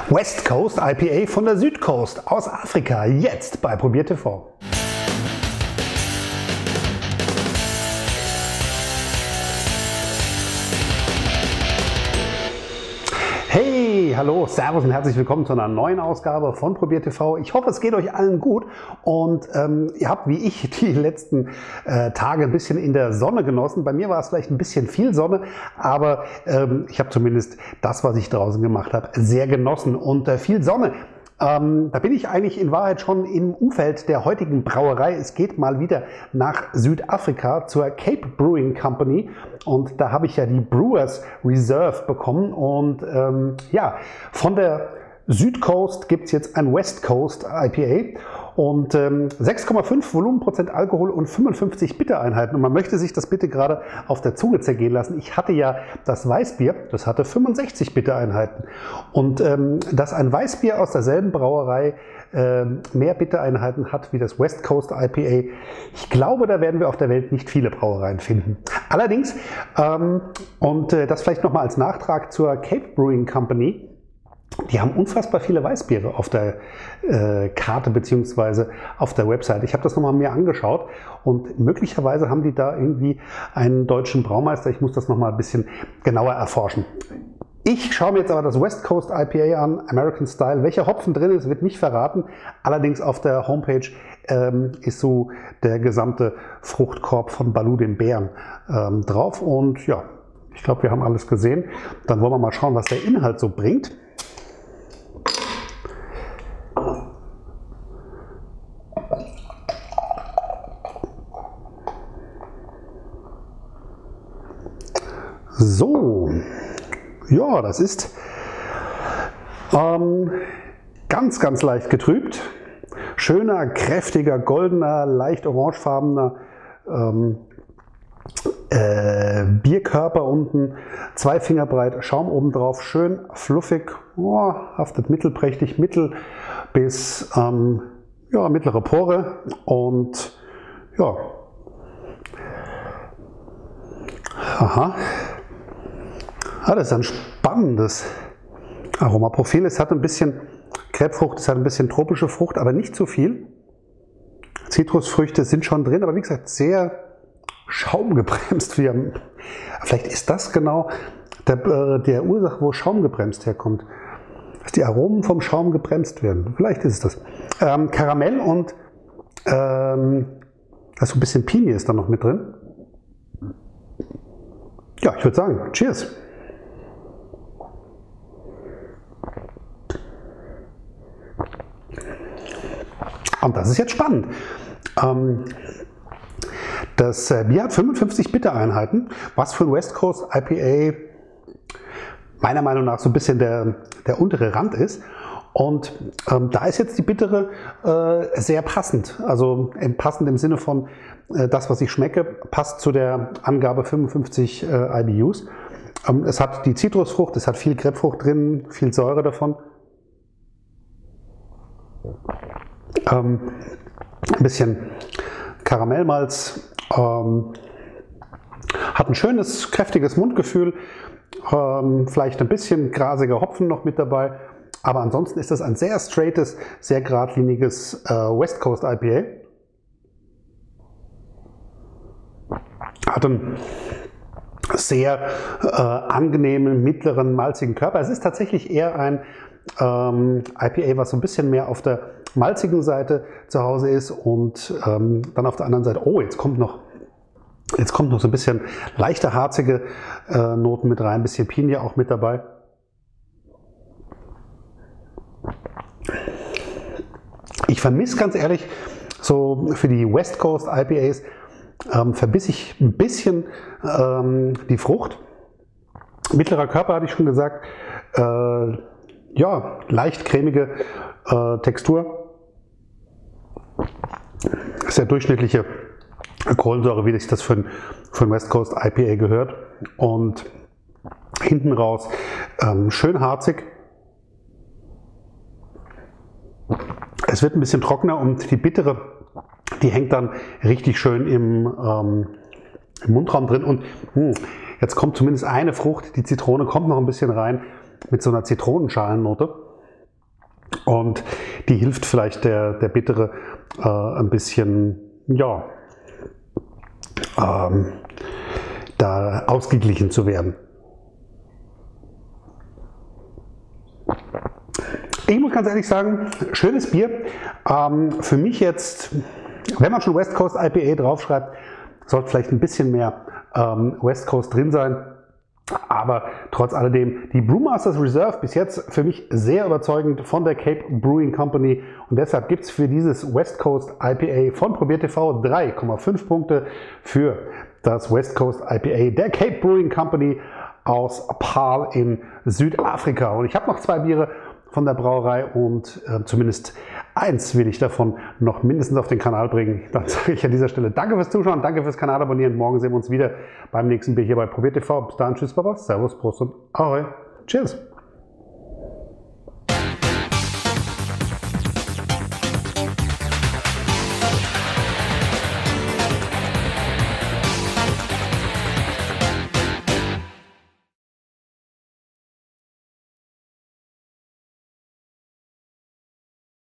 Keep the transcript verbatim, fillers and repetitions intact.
West Coast I P A von der Südcoast aus Afrika, jetzt bei Probier T V. Hey, hallo, servus und herzlich willkommen zu einer neuen Ausgabe von Probier T V. Ich hoffe, es geht euch allen gut und ähm, ihr habt wie ich die letzten äh, Tage ein bisschen in der Sonne genossen. Bei mir war es vielleicht ein bisschen viel Sonne, aber ähm, ich habe zumindest das, was ich draußen gemacht habe, sehr genossen. Und äh, viel Sonne, Ähm, da bin ich eigentlich in Wahrheit schon im Umfeld der heutigen Brauerei. Es geht mal wieder nach Südafrika zur Cape Brewing Company und da habe ich ja die Brewers Reserve bekommen und ähm, ja, von der Südcoast gibt es jetzt ein West Coast I P A und ähm, sechs Komma fünf Volumenprozent Alkohol und fünfundfünfzig Bittereinheiten. Und man möchte sich das bitte gerade auf der Zunge zergehen lassen. Ich hatte ja das Weißbier, das hatte fünfundsechzig Bittereinheiten. Und ähm, dass ein Weißbier aus derselben Brauerei äh, mehr Bittereinheiten hat wie das West Coast I P A, ich glaube, da werden wir auf der Welt nicht viele Brauereien finden. Allerdings, ähm, und äh, das vielleicht nochmal als Nachtrag zur Cape Brewing Company, die haben unfassbar viele Weißbiere auf der äh, Karte bzw. auf der Website. Ich habe das nochmal mir angeschaut und möglicherweise haben die da irgendwie einen deutschen Braumeister. Ich muss das nochmal ein bisschen genauer erforschen. Ich schaue mir jetzt aber das West Coast I P A an, American Style. Welcher Hopfen drin ist, wird nicht verraten. Allerdings auf der Homepage ähm, ist so der gesamte Fruchtkorb von Baloo dem Bären ähm, drauf. Und ja, ich glaube, wir haben alles gesehen. Dann wollen wir mal schauen, was der Inhalt so bringt. So, ja, das ist ähm, ganz, ganz leicht getrübt. Schöner, kräftiger, goldener, leicht orangefarbener ähm, äh, Bierkörper unten, zwei Finger breit, Schaum oben drauf, schön fluffig, oh, haftet mittelprächtig, mittel bis ähm, ja, mittlere Pore und ja, aha. Ah, das ist ein spannendes Aromaprofil. Es hat ein bisschen Krebsfrucht, es hat ein bisschen tropische Frucht, aber nicht zu viel. Zitrusfrüchte sind schon drin, aber wie gesagt, sehr schaumgebremst. Wir, vielleicht ist das genau der, der Ursache, wo Schaum gebremst herkommt. Dass die Aromen vom Schaum gebremst werden. Vielleicht ist es das. Ähm, Karamell und ähm, also ein bisschen Pinie ist da noch mit drin. Ja, ich würde sagen, cheers! Und das ist jetzt spannend. Ähm, das Bier hat fünfundfünfzig Bittereinheiten, was für ein West Coast I P A meiner Meinung nach so ein bisschen der, der untere Rand ist. Und ähm, da ist jetzt die Bittere äh, sehr passend. Also passend im Sinne von, äh, das, was ich schmecke, passt zu der Angabe fünfundfünfzig äh, I B Us. Ähm, es hat die Zitrusfrucht, es hat viel Krebsfrucht drin, viel Säure davon. Ähm, ein bisschen Karamellmalz, ähm, hat ein schönes, kräftiges Mundgefühl, ähm, vielleicht ein bisschen grasiger Hopfen noch mit dabei, aber ansonsten ist das ein sehr straightes, sehr geradliniges äh, West Coast I P A. Hat einen sehr äh, angenehmen, mittleren, malzigen Körper. Es ist tatsächlich eher ein ähm, I P A, was so ein bisschen mehr auf der malzigen Seite zu Hause ist und ähm, dann auf der anderen Seite, oh, jetzt kommt noch, jetzt kommt noch so ein bisschen leichte, harzige äh, Noten mit rein, ein bisschen Pinie auch mit dabei. Ich vermisse ganz ehrlich, so für die West Coast I P As ähm, vermisse ich ein bisschen ähm, die Frucht. Mittlerer Körper hatte ich schon gesagt, äh, ja, leicht cremige äh, Textur. Sehr durchschnittliche Kohlensäure, wie sich das für ein, für ein West Coast I P A gehört. Und hinten raus ähm, schön harzig. Es wird ein bisschen trockener und die bittere, die hängt dann richtig schön im, ähm, im Mundraum drin. Und mh, jetzt kommt zumindest eine Frucht, die Zitrone kommt noch ein bisschen rein mit so einer Zitronenschalennote. Und die hilft vielleicht der, der Bittere äh, ein bisschen, ja, ähm, da ausgeglichen zu werden. Ich muss ganz ehrlich sagen, schönes Bier. Ähm, für mich jetzt, wenn man schon West Coast I P A draufschreibt, sollte vielleicht ein bisschen mehr ähm, West Coast drin sein. Aber trotz alledem, die Brewmasters Reserve bis jetzt für mich sehr überzeugend von der Cape Brewing Company. Und deshalb gibt es für dieses West Coast I P A von ProbierTV drei Komma fünf Punkte für das West Coast I P A der Cape Brewing Company aus Paarl in Südafrika. Und ich habe noch zwei Biere von der Brauerei und äh, zumindest eins will ich davon noch mindestens auf den Kanal bringen. Dann sage ich an dieser Stelle danke fürs Zuschauen, danke fürs Kanal abonnieren. Morgen sehen wir uns wieder beim nächsten Bier hier bei ProbierTV. Bis dahin, tschüss, Baba, Servus, Prost und Ahoi. Cheers.